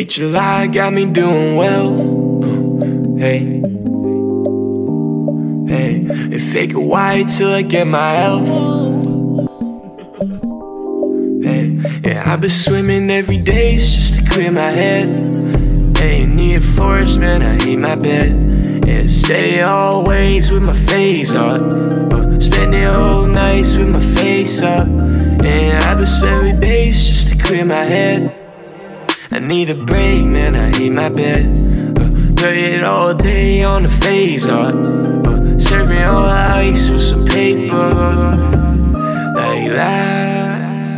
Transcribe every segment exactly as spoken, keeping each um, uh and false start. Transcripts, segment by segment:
Hey, July got me doing well. Uh, hey, hey, and fake it white till I get my health. Hey, yeah, I've been swimming every day just to clear my head. Hey, need a forest, man, I hate my bed. And stay always with my face up. Uh, spend the whole nights with my face up. And I've been every day just to clear my head. I need a break, man, I hate my bed. uh, Play it all day on the phase art. uh, Serving all the ice with some paper. Like that.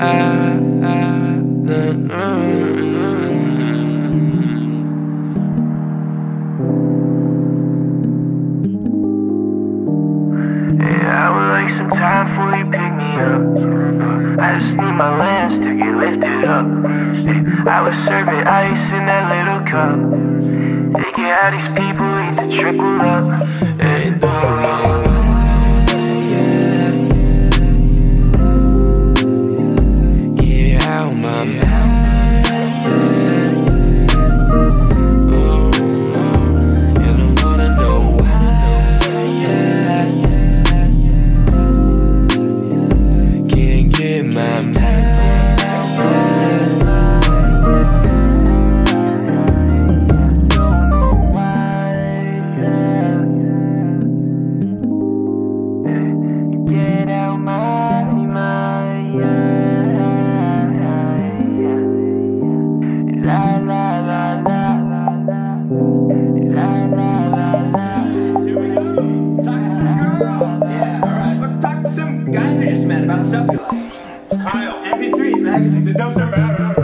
Yeah, I would like some time before you pick me up. I just need my lens to get lifted up. Yeah, I was serving ice in that little cup. Thinking how these people need to trickle up. And don't know why. Get out my mouth. Guys we just met about stuff you like. Kyle, M P threes, magazines, it doesn't matter.